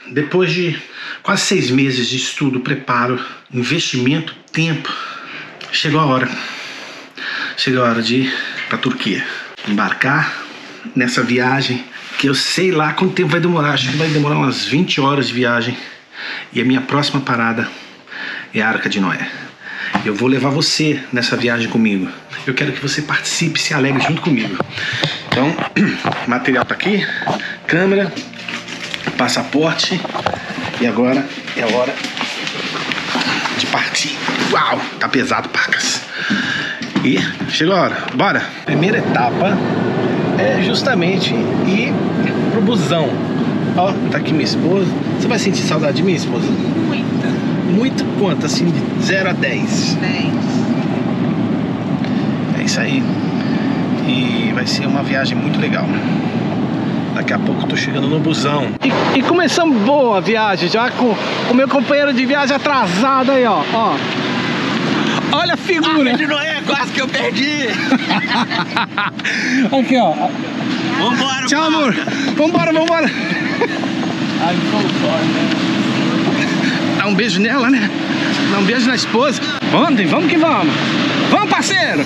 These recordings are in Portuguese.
depois de quase 6 meses de estudo, preparo, investimento, tempo, chegou a hora. Chegou a hora de ir pra Turquia. Embarcar nessa viagem que eu sei lá quanto tempo vai demorar. Acho que vai demorar umas 20 horas de viagem. E a minha próxima parada é a Arca de Noé. Eu vou levar você nessa viagem comigo. Eu quero que você participe, se alegre junto comigo. Então, o material tá aqui, câmera, passaporte. E agora é hora de partir. Uau, tá pesado, pacas. E chegou a hora, bora! Primeira etapa é justamente ir pro busão. Ó, tá aqui minha esposa. Você vai sentir saudade de mim, esposa? Muita. Muito quanto, assim, de 0 a 10? 10. É isso aí. E vai ser uma viagem muito legal. Daqui a pouco eu tô chegando no busão. E começamos boa a viagem, já com o meu companheiro de viagem atrasado aí, ó. Olha a figura! Arca de Noé, quase que eu perdi! Aqui, ó. Vambora, tchau, amor! Vambora! Ai, Dá um beijo nela, né? Dá um beijo na esposa. Vamos que vamos! Vamos, parceiro!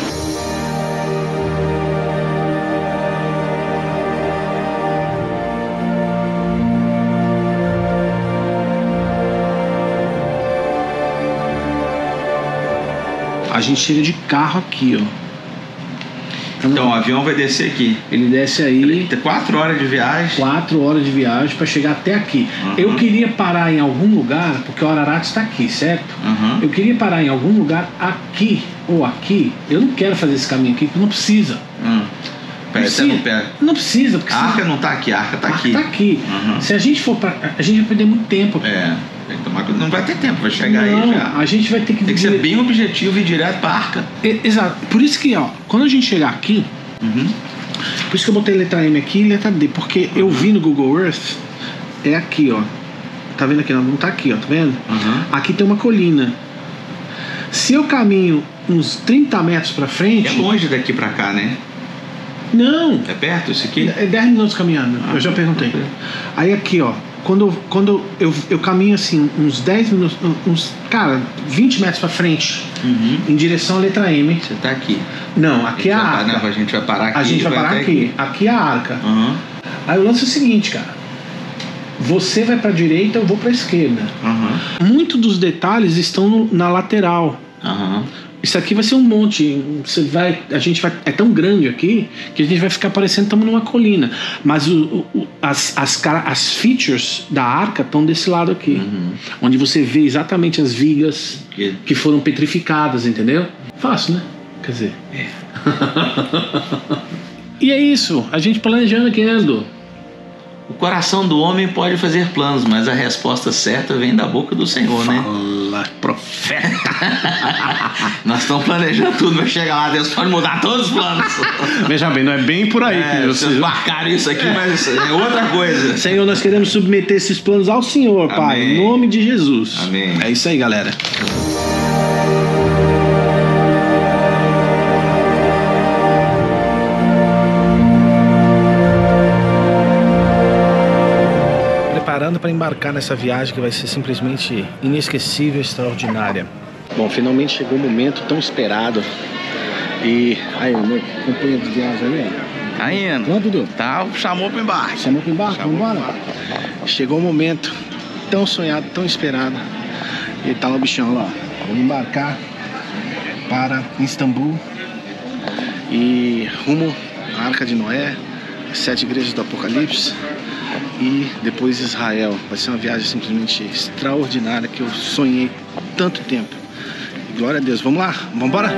A gente chega de carro aqui, ó. Então o avião vai descer aqui. Ele desce aí. 4 horas de viagem. 4 horas de viagem para chegar até aqui. Uhum. Eu queria parar em algum lugar, porque o Ararat está aqui, certo? Uhum. Eu queria parar em algum lugar aqui ou aqui. Eu não quero fazer esse caminho aqui, porque não precisa. Pera, precisa. no pé. Não precisa, porque A arca não tá aqui, a arca tá aqui. Tá aqui. Uhum. Se a gente for para, a gente vai perder muito tempo aqui. Tem que tomar cuidado. Não vai ter tempo, vai chegar não, aí já. A gente vai ter que... Tem que ser bem objetivo e ir direto pra arca. Exato. Por isso que, ó, quando a gente chegar aqui, por isso que eu botei letra M aqui e letra D, porque eu vi no Google Earth, é aqui, ó. Tá vendo aqui? Não tá aqui, ó, tá vendo? Aqui tem uma colina. Se eu caminho uns 30 metros pra frente... É longe daqui pra cá, né? Não. É perto isso aqui? É 10 minutos caminhando, eu já perguntei. Okay. Aí aqui, ó, quando eu caminho assim, uns 10 minutos, cara, 20 metros pra frente, em direção à letra M. Você tá aqui. Não, aqui é a arca. A gente vai parar aqui. A gente vai parar aqui. Aqui é a arca. Aí o lance é o seguinte, cara. Você vai pra direita, eu vou pra esquerda. Muitos dos detalhes estão na lateral. Isso aqui vai ser um monte. A gente vai. É tão grande aqui que a gente vai ficar parecendo que estamos numa colina. Mas as features da arca estão desse lado aqui. Onde você vê exatamente as vigas que foram petrificadas, entendeu? Fácil, né? Quer dizer. E é isso. A gente planejando aqui, né, Edu? O coração do homem pode fazer planos, mas a resposta certa vem da boca do Senhor, né? Fala, profeta. Nós estamos planejando tudo, vai chegar lá, Deus pode mudar todos os planos. Veja bem, não é bem por aí. Vocês marcaram isso aqui, mas é outra coisa. Senhor, nós queremos submeter esses planos ao Senhor, Amém. Pai, em nome de Jesus. Amém. É isso aí, galera. Preparando para embarcar nessa viagem que vai ser simplesmente inesquecível, extraordinária. Bom, finalmente chegou o momento tão esperado. E aí, meu companheiro de viagem aí? Tá indo. Vamos, Dudu? Tá, chamou pro embarque. Chamou pro embarque? Vamos embora? Chegou o momento tão sonhado, tão esperado. E tá lá o bichão lá. Vamos embarcar para Istambul e rumo à Arca de Noé, as 7 igrejas do Apocalipse. E depois Israel. Vai ser uma viagem simplesmente extraordinária que eu sonhei tanto tempo. E glória a Deus. Vamos lá? Vamos embora?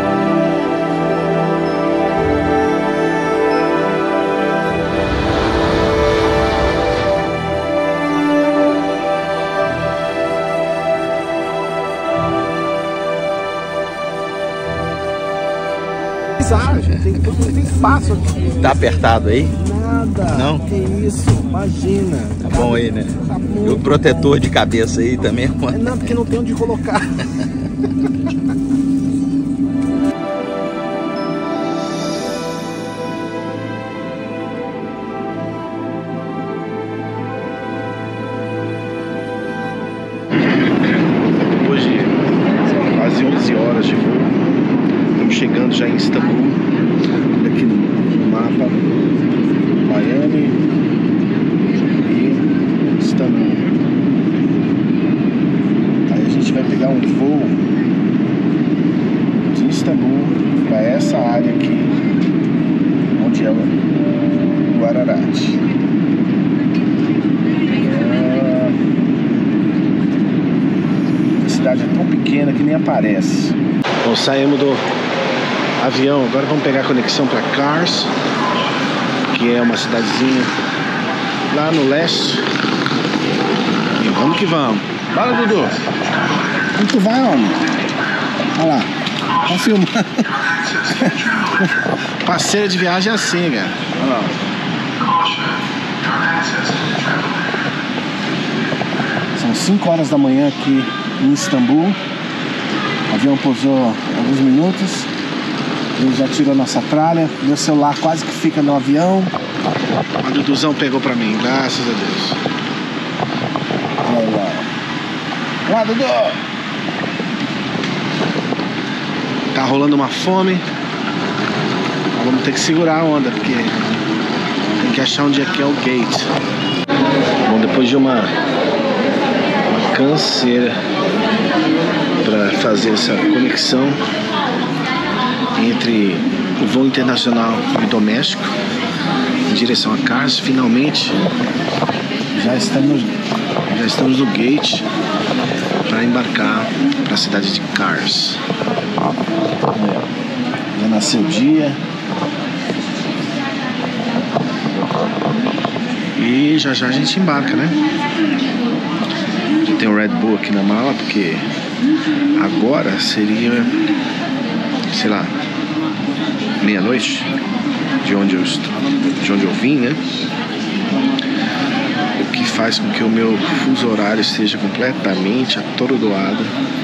Tem espaço aqui. Tá apertado aí? Nada. Não? Que isso, imagina. Tá bom aí, né? Tá E o protetor de cabeça aí também? Não, porque não tem onde colocar. quase 11 horas de voo. Estamos chegando já em Istambul. Olha aqui no mapa, Miami e Istambul. Aí a gente vai pegar um voo de Istambul para essa área aqui, onde é o Ararat. A cidade é tão pequena que nem aparece. Bom, saímos do avião, agora vamos pegar a conexão para Kars, que é uma cidadezinha lá no leste. E vamos que vamos. Bora, Dudu! Onde tu vai, homem? Olha lá, tá filmando. Parceiro de viagem é assim, cara. Olha lá. São 5 horas da manhã aqui em Istambul. O avião pousou alguns minutos. Ele já tirou nossa tralha. Meu celular quase que fica no avião. A Duduzão pegou pra mim, graças a Deus. Olha lá. Olá, Dudu! Tá rolando uma fome. Vamos ter que segurar a onda, porque tem que achar onde é que é o gate. Bom, depois de uma canseira para fazer essa conexão entre o voo internacional e doméstico em direção a Kars, finalmente já estamos no gate para embarcar para a cidade de Kars. Já nasceu o dia e já já a gente embarca, né? Já tem o Red Bull aqui na mala, porque agora seria, sei lá, meia-noite de onde eu vim, né? O que faz com que o meu fuso horário esteja completamente atordoado.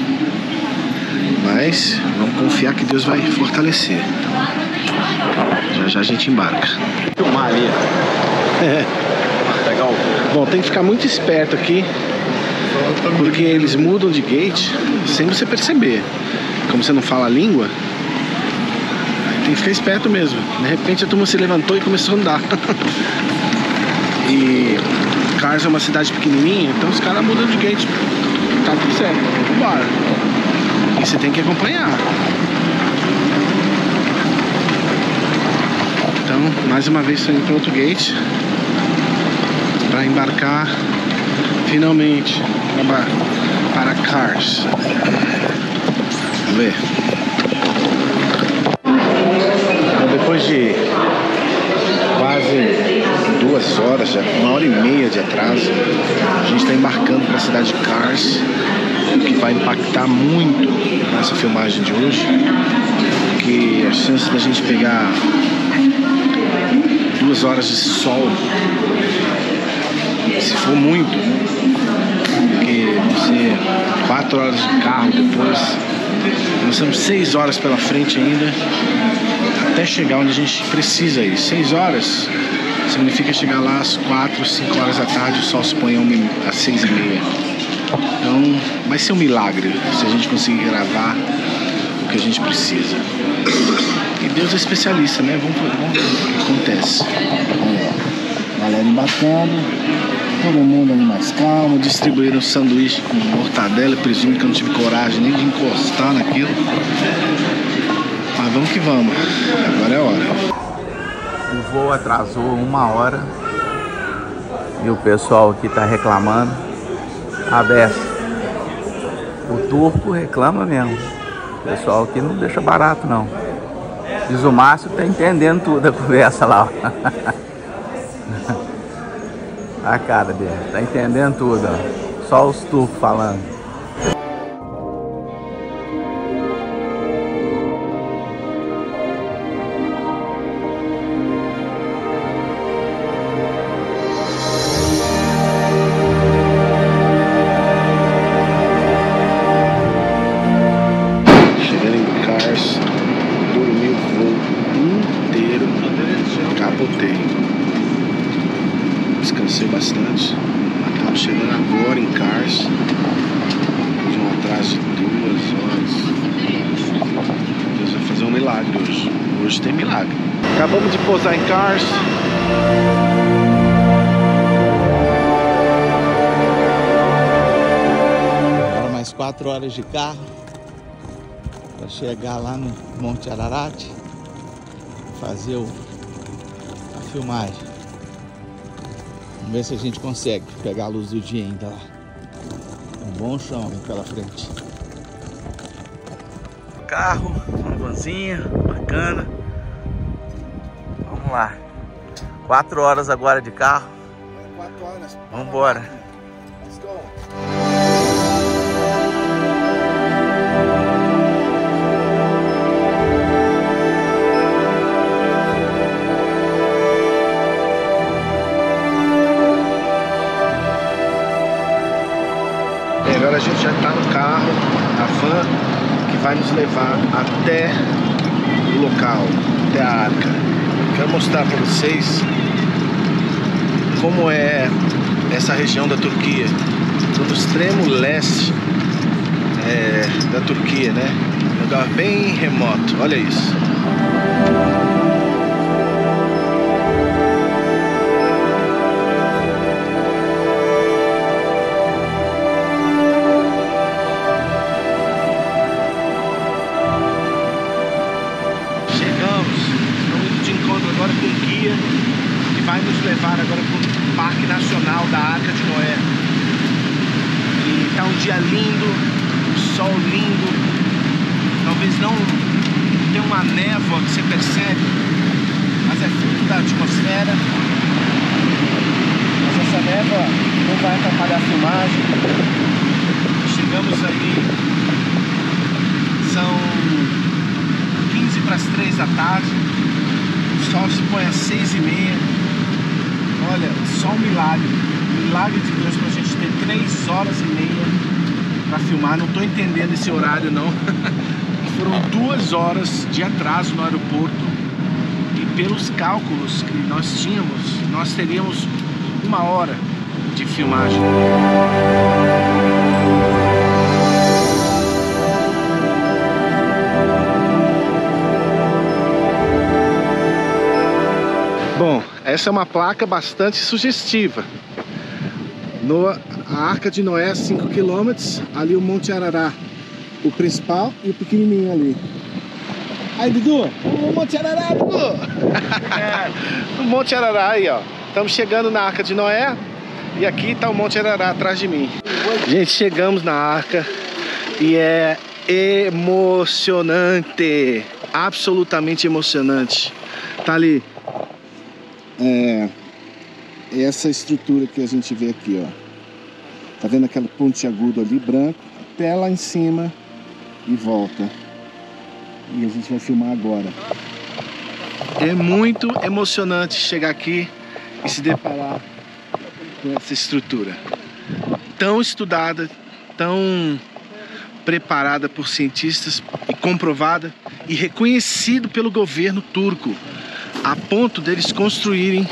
Mas vamos confiar que Deus vai fortalecer. Já já a gente embarca. Filmar ali. Pegar o... Bom, tem que ficar muito esperto aqui, porque eles mudam de gate sem você perceber. Como você não fala a língua, tem que ficar esperto mesmo. De repente a turma se levantou e começou a andar. E Kars é uma cidade pequenininha, então os caras mudam de gate. Tá tudo certo, vamos embora. E você tem que acompanhar. Então, mais uma vez estou indo para outro gate para embarcar finalmente para Kars. Vamos ver. Então, depois de quase 2 horas, já 1h30 de atraso, a gente está embarcando para a cidade de Kars, o que vai impactar muito nessa filmagem de hoje, porque a chance da gente pegar 2 horas de sol, se for muito, porque você 4 horas de carro depois, nós temos 6 horas pela frente ainda até chegar onde a gente precisa ir. 6 horas significa chegar lá às 4, 5 horas da tarde, o sol se põe às 6h30. Então vai ser um milagre se a gente conseguir gravar o que a gente precisa. E Deus é especialista, né? Vamos ver o que acontece. Galera embarcando, todo mundo ali mais calmo. Distribuíram sanduíche com mortadela e presunto, que eu não tive coragem nem de encostar naquilo. Mas vamos que vamos, agora é a hora. O voo atrasou 1 hora e o pessoal aqui tá reclamando. Aberto. O turco reclama mesmo. O pessoal aqui não deixa barato não. Diz o Márcio que tá entendendo tudo a conversa lá. A cara dele, tá entendendo tudo, ó. Só os turcos falando. Chegando em Kars, dormi o voo inteiro, capotei. Descansei bastante. Estamos chegando agora em Kars, de um atraso de 2 horas. milagre hoje. Hoje tem milagre. Acabamos de pousar em Kars. Agora mais 4 horas de carro para chegar lá no Monte Ararat, fazer a filmagem. Vamos ver se a gente consegue pegar a luz do dia ainda lá. Um bom chão aí pela frente. Carro, uma vanzinha bacana. Vamos lá. 4 horas agora de carro. 4 horas. Vamos embora. Let's go. E agora a gente já está no carro, a van que vai nos levar até o local, até a arca. Quero mostrar para vocês como é essa região da Turquia, no extremo leste da Turquia, né? Um lugar bem remoto, olha isso. Agora com um guia que vai nos levar agora para o Parque Nacional da Arca de Noé. E tá um dia lindo, um sol lindo. Talvez não tenha uma névoa que você percebe, mas é fruto da atmosfera. Mas essa névoa não vai atrapalhar a filmagem. Chegamos ali, são 15 para as 3 da tarde. O sol se põe às 6h30. Olha, só um milagre. Milagre de Deus pra gente ter 3 horas e meia pra filmar. Não tô entendendo esse horário não. Foram 2 horas de atraso no aeroporto. E pelos cálculos que nós tínhamos, nós teríamos 1 hora de filmagem. Bom, essa é uma placa bastante sugestiva. A Arca de Noé, 5 km, ali o Monte Ararat, o principal e o pequenininho ali. Aí, Dudu, o Monte Ararat, Dudu! O Monte Ararat aí, ó. Estamos chegando na Arca de Noé e aqui está o Monte Ararat atrás de mim. Gente, chegamos na Arca e é emocionante, absolutamente emocionante. Tá ali. Essa estrutura que a gente vê aqui, ó. Tá vendo aquele pontiagudo ali, branco, até lá em cima e volta. E a gente vai filmar agora. É muito emocionante chegar aqui e se deparar com essa estrutura. Tão estudada, tão preparada por cientistas e comprovada e reconhecido pelo governo turco, a ponto deles construírem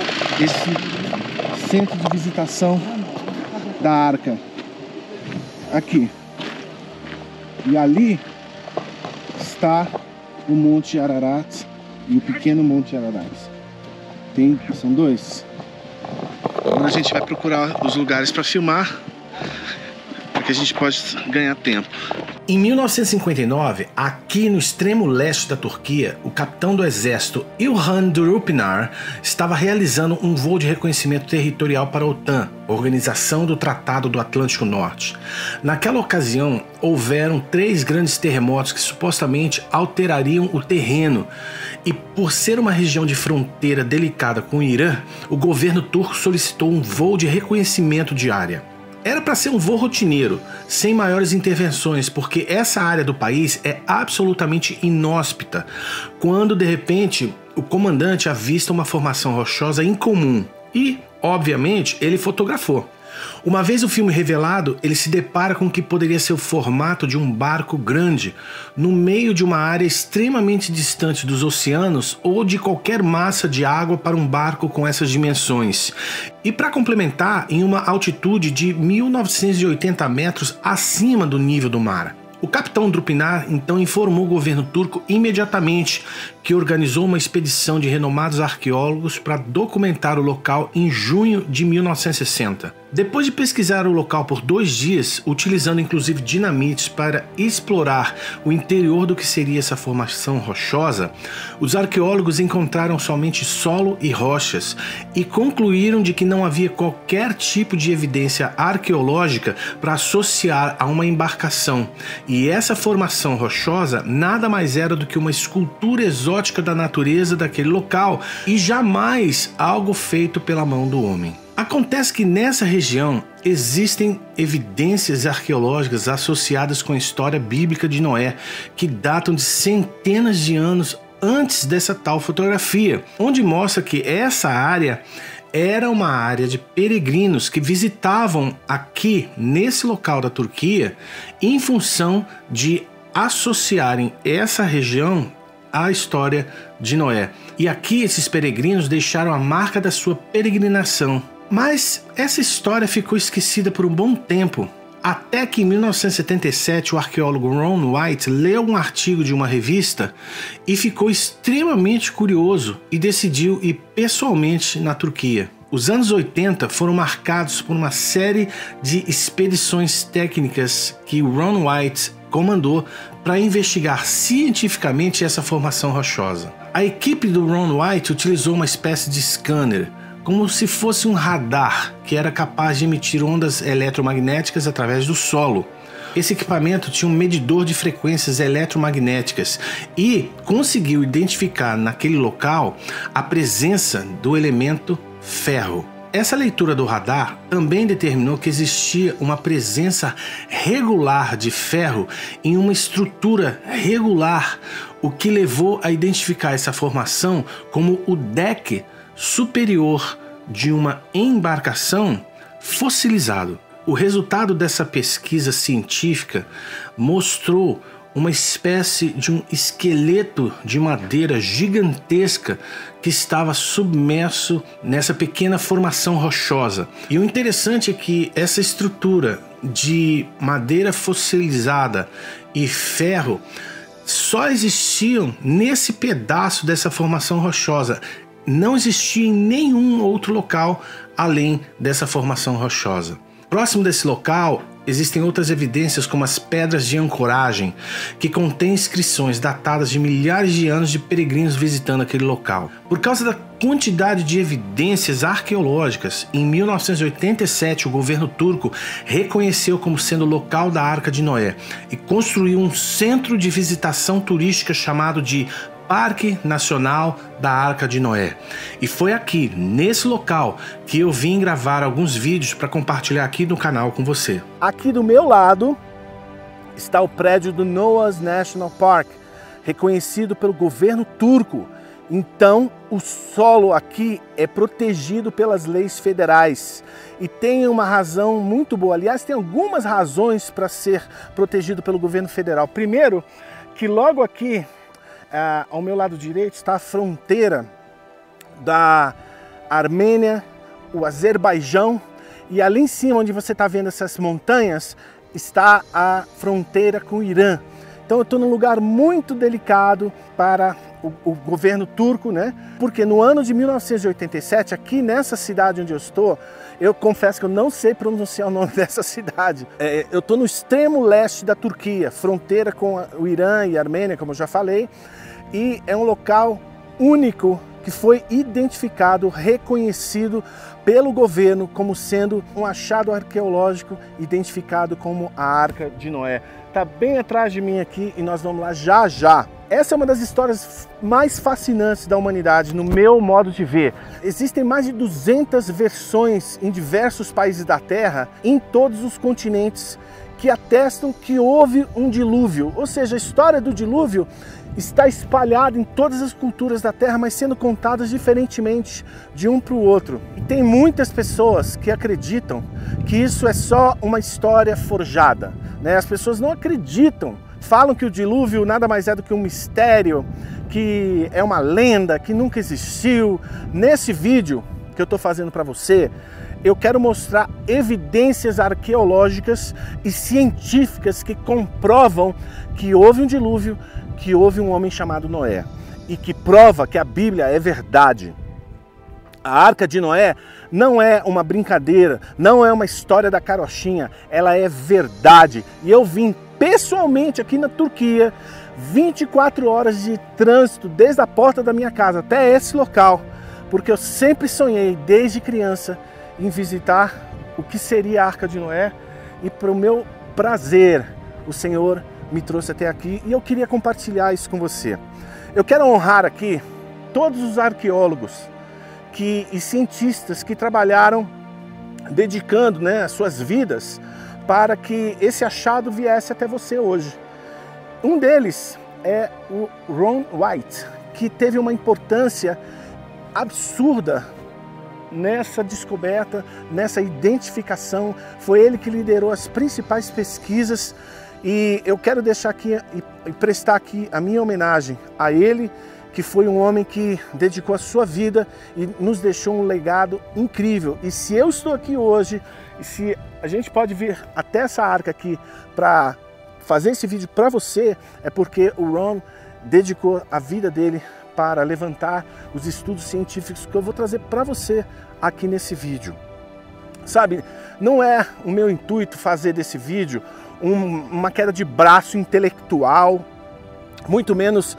esse centro de visitação da Arca aqui. E ali está o Monte Ararat e o pequeno Monte Ararat. São 2. Agora a gente vai procurar os lugares para filmar, porque a gente pode ganhar tempo. Em 1959, aqui no extremo leste da Turquia, o capitão do exército Ilhan Durupınar estava realizando um voo de reconhecimento territorial para a OTAN, Organização do Tratado do Atlântico Norte. Naquela ocasião, houveram 3 grandes terremotos que supostamente alterariam o terreno, e por ser uma região de fronteira delicada com o Irã, o governo turco solicitou um voo de reconhecimento de área. Era para ser um voo rotineiro, sem maiores intervenções, porque essa área do país é absolutamente inóspita, quando de repente o comandante avista uma formação rochosa incomum e, obviamente, ele fotografou. Uma vez o filme revelado, ele se depara com o que poderia ser o formato de um barco grande no meio de uma área extremamente distante dos oceanos ou de qualquer massa de água para um barco com essas dimensões. E para complementar, em uma altitude de 1980 metros acima do nível do mar. O capitão Drupinar então informou o governo turco imediatamente, que organizou uma expedição de renomados arqueólogos para documentar o local em junho de 1960. Depois de pesquisar o local por 2 dias, utilizando inclusive dinamites para explorar o interior do que seria essa formação rochosa, os arqueólogos encontraram somente solo e rochas e concluíram de que não havia qualquer tipo de evidência arqueológica para associar a uma embarcação, e essa formação rochosa nada mais era do que uma escultura exótica da natureza daquele local e jamais algo feito pela mão do homem. Acontece que nessa região existem evidências arqueológicas associadas com a história bíblica de Noé, que datam de centenas de anos antes dessa tal fotografia, onde mostra que essa área era uma área de peregrinos que visitavam aqui nesse local da Turquia em função de associarem essa região à história de Noé. E aqui esses peregrinos deixaram a marca da sua peregrinação. Mas essa história ficou esquecida por um bom tempo, até que em 1977 o arqueólogo Ron White leu um artigo de uma revista e ficou extremamente curioso e decidiu ir pessoalmente na Turquia. Os anos 80 foram marcados por uma série de expedições técnicas que o Ron White comandou para investigar cientificamente essa formação rochosa. A equipe do Ron White utilizou uma espécie de scanner, como se fosse um radar que era capaz de emitir ondas eletromagnéticas através do solo. Esse equipamento tinha um medidor de frequências eletromagnéticas e conseguiu identificar naquele local a presença do elemento ferro. Essa leitura do radar também determinou que existia uma presença regular de ferro em uma estrutura regular, o que levou a identificar essa formação como o deck superior de uma embarcação fossilizado. O resultado dessa pesquisa científica mostrou uma espécie de um esqueleto de madeira gigantesca que estava submerso nessa pequena formação rochosa. E o interessante é que essa estrutura de madeira fossilizada e ferro só existiam nesse pedaço dessa formação rochosa. Não existia em nenhum outro local além dessa formação rochosa. Próximo desse local existem outras evidências, como as pedras de ancoragem, que contêm inscrições datadas de milhares de anos de peregrinos visitando aquele local. Por causa da quantidade de evidências arqueológicas, em 1987 o governo turco reconheceu como sendo o local da Arca de Noé e construiu um centro de visitação turística chamado de Parque Nacional da Arca de Noé. E foi aqui, nesse local, que eu vim gravar alguns vídeos para compartilhar aqui no canal com você. Aqui do meu lado está o prédio do Noah's National Park, reconhecido pelo governo turco. Então, o solo aqui é protegido pelas leis federais e tem uma razão muito boa. Aliás, tem algumas razões para ser protegido pelo governo federal. Primeiro, que logo aqui ao meu lado direito está a fronteira da Armênia, o Azerbaijão, e ali em cima, onde você está vendo essas montanhas, está a fronteira com o Irã. Então eu estou num lugar muito delicado para o governo turco, né? Porque no ano de 1987, aqui nessa cidade onde eu estou, eu confesso que eu não sei pronunciar o nome dessa cidade. Eu estou no extremo leste da Turquia, fronteira com o Irã e a Armênia, como eu já falei, e é um local único que foi identificado, reconhecido pelo governo como sendo um achado arqueológico identificado como a Arca de Noé. Está bem atrás de mim aqui e nós vamos lá já já. Essa é uma das histórias mais fascinantes da humanidade, no meu modo de ver. Existem mais de 200 versões em diversos países da Terra, em todos os continentes, que atestam que houve um dilúvio. Ou seja, a história do dilúvio está espalhada em todas as culturas da Terra, mas sendo contadas diferentemente de um para o outro. E tem muitas pessoas que acreditam que isso é só uma história forjada, né? As pessoas não acreditam. Falam que o dilúvio nada mais é do que um mistério, que é uma lenda, que nunca existiu. Nesse vídeo que eu estou fazendo para você, eu quero mostrar evidências arqueológicas e científicas que comprovam que houve um dilúvio, que houve um homem chamado Noé, e que prova que a Bíblia é verdade. A Arca de Noé não é uma brincadeira, não é uma história da carochinha, ela é verdade. E eu vim pessoalmente aqui na Turquia, 24 horas de trânsito desde a porta da minha casa até esse local, porque eu sempre sonhei desde criança em visitar o que seria a Arca de Noé, e para o meu prazer o Senhor me trouxe até aqui e eu queria compartilhar isso com você. Eu quero honrar aqui todos os arqueólogos e cientistas que trabalharam dedicando, as suas vidas para que esse achado viesse até você hoje. Um deles é o Ron White, que teve uma importância absurda nessa descoberta, nessa identificação. Foi ele que liderou as principais pesquisas e eu quero deixar aqui e prestar aqui a minha homenagem a ele, que foi um homem que dedicou a sua vida e nos deixou um legado incrível. E se eu estou aqui hoje, e se a gente pode vir até essa arca aqui para fazer esse vídeo para você, é porque o Ron dedicou a vida dele para levantar os estudos científicos que eu vou trazer para você aqui nesse vídeo. Sabe, não é o meu intuito fazer desse vídeo uma queda de braço intelectual, muito menos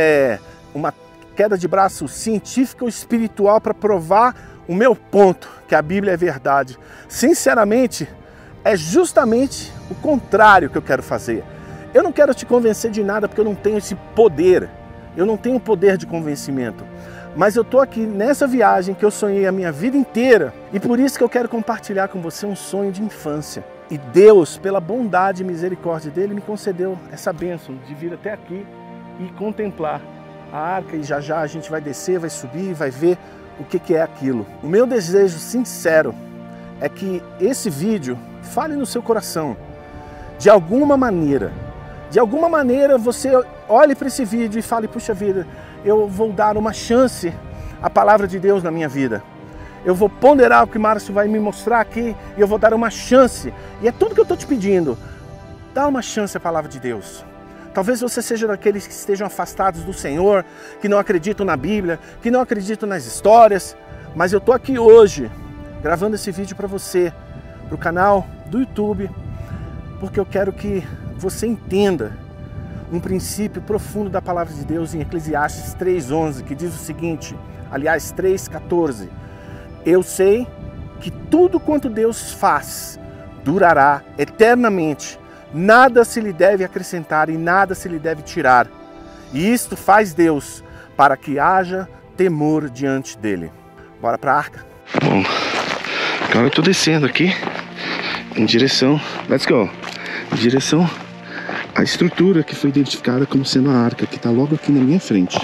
uma queda de braço científica ou espiritual para provar o meu ponto, que a Bíblia é verdade. Sinceramente, é justamente o contrário que eu quero fazer. Eu não quero te convencer de nada porque eu não tenho esse poder. Eu não tenho poder de convencimento. Mas eu estou aqui nessa viagem que eu sonhei a minha vida inteira e por isso que eu quero compartilhar com você um sonho de infância. E Deus, pela bondade e misericórdia dele, me concedeu essa bênção de vir até aqui e contemplar a arca, e já já a gente vai descer, vai subir, vai ver o que é aquilo. O meu desejo sincero é que esse vídeo fale no seu coração, de alguma maneira. De alguma maneira você olhe para esse vídeo e fale, puxa vida, eu vou dar uma chance à palavra de Deus na minha vida. Eu vou ponderar o que Márcio vai me mostrar aqui e eu vou dar uma chance. E é tudo que eu estou te pedindo. Dá uma chance à palavra de Deus. Talvez você seja daqueles que estejam afastados do Senhor, que não acreditam na Bíblia, que não acreditam nas histórias, mas eu estou aqui hoje, gravando esse vídeo para você, para o canal do YouTube, porque eu quero que você entenda um princípio profundo da palavra de Deus em Eclesiastes 3:11, que diz o seguinte, aliás 3:14, eu sei que tudo quanto Deus faz durará eternamente, nada se lhe deve acrescentar e nada se lhe deve tirar. E isto faz Deus para que haja temor diante dele. Bora para a arca? Bom, agora eu estou descendo aqui em direção, let's go, em direção à estrutura que foi identificada como sendo a arca, que está logo aqui na minha frente.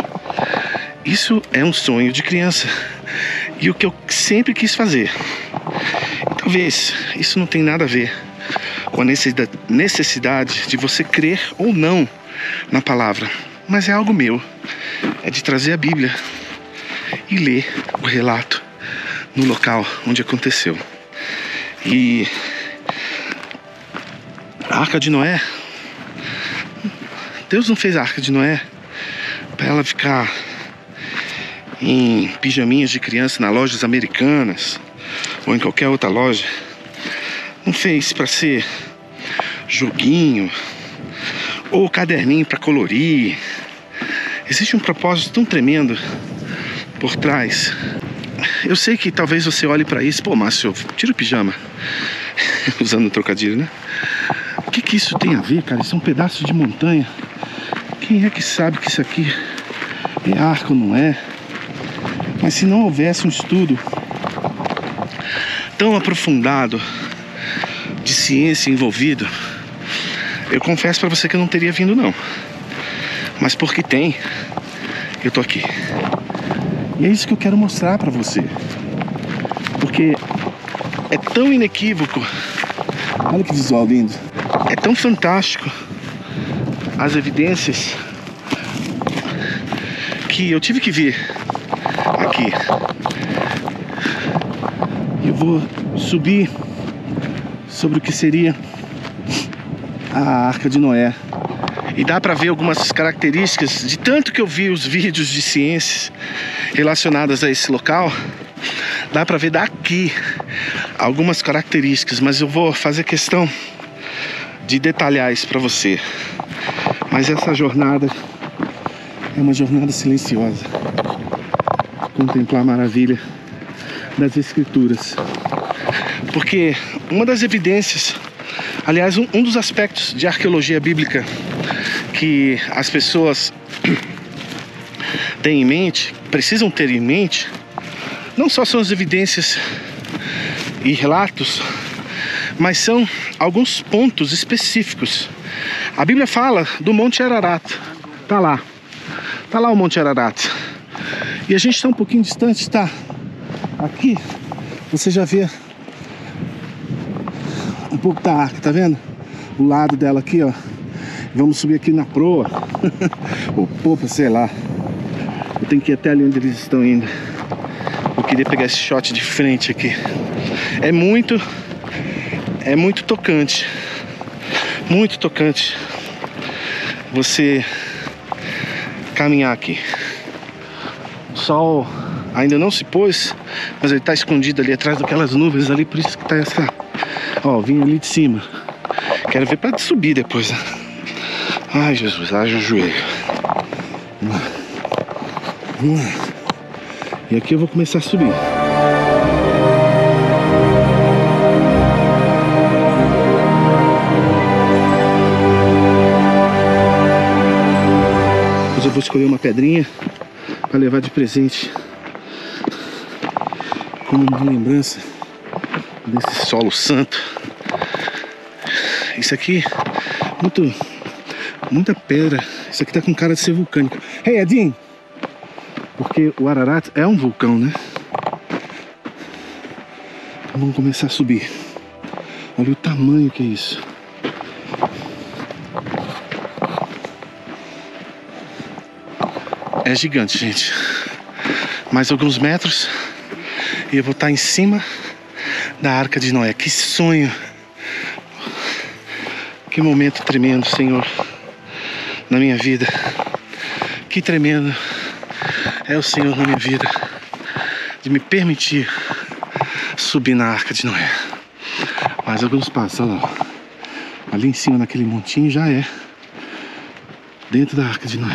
Isso é um sonho de criança e o que eu sempre quis fazer. E talvez isso não tenha nada a ver com a necessidade de você crer ou não na palavra, mas é algo meu, é de trazer a Bíblia e ler o relato no local onde aconteceu. E a Arca de Noé, Deus não fez a Arca de Noé para ela ficar em pijaminhas de criança nas lojas americanas ou em qualquer outra loja. Não fez para ser joguinho ou caderninho para colorir. Existe um propósito tão tremendo por trás. Eu sei que talvez você olhe para isso, pô, Márcio, tira o pijama. Usando um trocadilho, né? O que isso tem a ver, cara? Isso é um pedaço de montanha. Quem é que sabe que isso aqui é arca ou não é? Mas se não houvesse um estudo tão aprofundado de ciência envolvido, eu confesso para você que eu não teria vindo não. Mas porque tem, eu tô aqui. E é isso que eu quero mostrar para você. Porque é tão inequívoco. Olha que visual lindo. É tão fantástico as evidências que eu tive que vir aqui. Eu vou subir sobre o que seria a Arca de Noé. E dá para ver algumas características, de tanto que eu vi os vídeos de ciências relacionadas a esse local, dá para ver daqui algumas características, mas eu vou fazer questão de detalhar isso para você. Mas essa jornada é uma jornada silenciosa. Contemplar a maravilha das Escrituras. Porque uma das evidências, aliás, um dos aspectos de arqueologia bíblica que as pessoas têm em mente, precisam ter em mente, não só são as evidências e relatos, mas são alguns pontos específicos. A Bíblia fala do Monte Ararat. Tá lá o Monte Ararat. E a gente está um pouquinho distante, tá? Aqui você já vê um pouco da arca, tá vendo? O lado dela aqui, ó. Vamos subir aqui na proa. Ou popa, sei lá. Eu tenho que ir até ali onde eles estão indo. Eu queria pegar esse shot de frente aqui. É muito tocante. Muito tocante você caminhar aqui. O sol ainda não se pôs, mas ele está escondido ali atrás daquelas nuvens ali, por isso que tá essa... Ó, vim ali de cima. Quero ver para subir depois, né? Ai, Jesus, haja o joelho. E aqui eu vou começar a subir. Depois eu vou escolher uma pedrinha para levar de presente, como uma lembrança desse solo santo. Isso aqui, muita pedra. Isso aqui tá com cara de ser vulcânico. Hey, Edinho! Porque o Ararat é um vulcão, né? Então vamos começar a subir. Olha o tamanho que é isso. É gigante, gente. Mais alguns metros e eu vou estar em cima da Arca de Noé. Que sonho! Que momento tremendo, Senhor, na minha vida. Que tremendo é o Senhor na minha vida, de me permitir subir na Arca de Noé. Mais alguns passos, olha lá. Ali em cima, naquele montinho, já é dentro da Arca de Noé.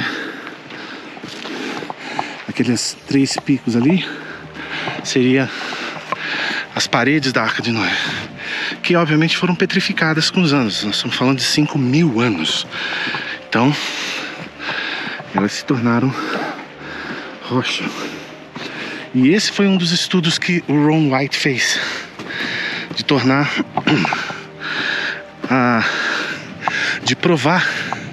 Aqueles 3 picos ali seria as paredes da Arca de Noé, que obviamente foram petrificadas com os anos. Nós estamos falando de 5.000 anos. Então elas se tornaram rocha. E esse foi um dos estudos que o Ron White fez, de tornar de provar.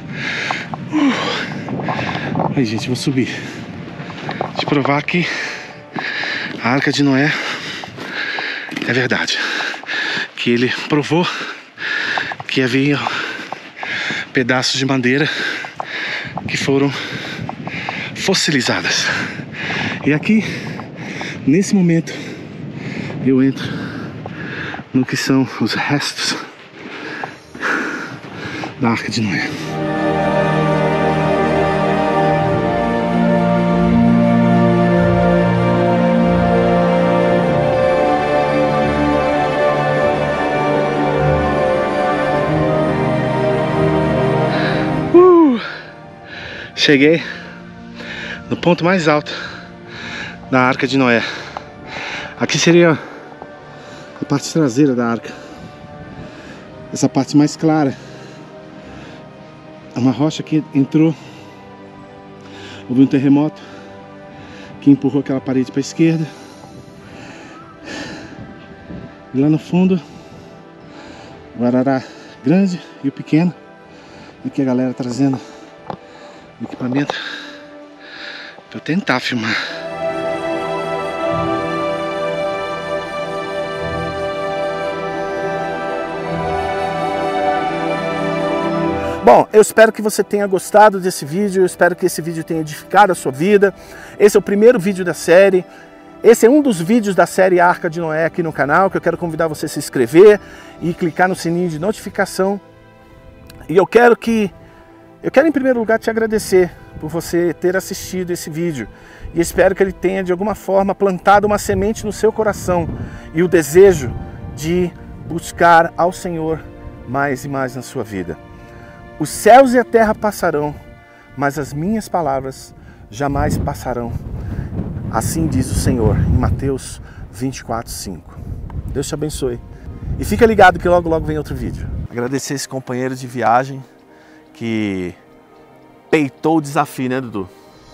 Aí, gente, vou subir. De provar que a Arca de Noé é verdade. Que ele provou que havia pedaços de madeira que foram fossilizadas. E aqui, nesse momento, eu entro no que são os restos da Arca de Noé. Cheguei no ponto mais alto da Arca de Noé. Aqui seria a parte traseira da arca. Essa parte mais clara é uma rocha que entrou. Houve um terremoto que empurrou aquela parede para a esquerda. E lá no fundo, o Arará grande e o pequeno. Aqui a galera trazendo equipamento para eu tentar filmar. Bom, eu espero que você tenha gostado desse vídeo, eu espero que esse vídeo tenha edificado a sua vida. Esse é o primeiro vídeo da série Esse é um dos vídeos da série Arca de Noé aqui no canal, que eu quero convidar você a se inscrever e clicar no sininho de notificação. E eu quero em primeiro lugar te agradecer por você ter assistido esse vídeo. E espero que ele tenha de alguma forma plantado uma semente no seu coração e o desejo de buscar ao Senhor mais e mais na sua vida. Os céus e a terra passarão, mas as minhas palavras jamais passarão. Assim diz o Senhor em Mateus 24:5. Deus te abençoe. E fica ligado que logo vem outro vídeo. Agradecer esse companheiro de viagem que peitou o desafio, né, Dudu?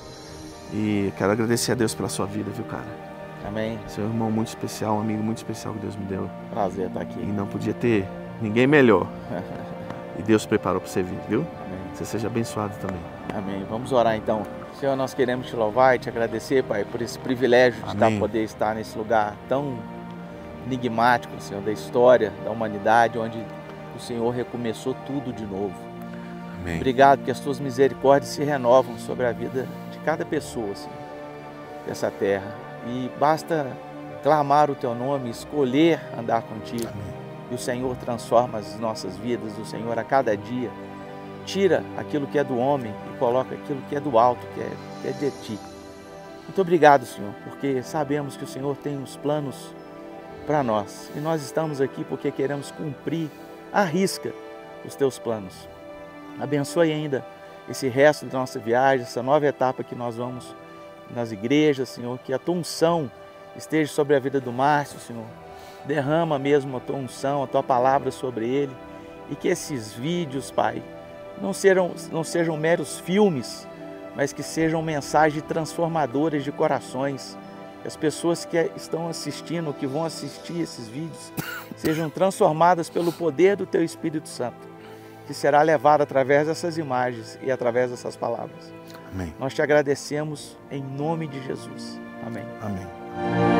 E quero agradecer a Deus pela sua vida, viu, cara? Amém. Seu irmão muito especial, um amigo muito especial que Deus me deu. Prazer estar aqui. E não podia ter ninguém melhor. E Deus preparou para você vir, viu? Amém. Você seja abençoado também. Amém. Vamos orar então. Senhor, nós queremos te louvar e te agradecer, Pai, por esse privilégio de poder estar nesse lugar tão enigmático, Senhor, da história da humanidade, onde o Senhor recomeçou tudo de novo. Amém. Obrigado que as tuas misericórdias se renovam sobre a vida de cada pessoa, Senhor, dessa terra. E basta clamar o teu nome, escolher andar contigo. Amém. E o Senhor transforma as nossas vidas, o Senhor a cada dia tira aquilo que é do homem e coloca aquilo que é do alto, que é de ti. Muito obrigado, Senhor, porque sabemos que o Senhor tem os planos para nós. E nós estamos aqui porque queremos cumprir à risca os teus planos. Abençoe ainda esse resto da nossa viagem, essa nova etapa que nós vamos nas igrejas, Senhor, que a tua unção esteja sobre a vida do Márcio, Senhor. Derrama mesmo a tua unção, a tua palavra sobre ele, e que esses vídeos, Pai, não sejam meros filmes, mas que sejam mensagens transformadoras de corações. Que as pessoas que estão assistindo, que vão assistir esses vídeos, sejam transformadas pelo poder do teu Espírito Santo, que será levado através dessas imagens e através dessas palavras. Amém. Nós te agradecemos em nome de Jesus. Amém. Amém.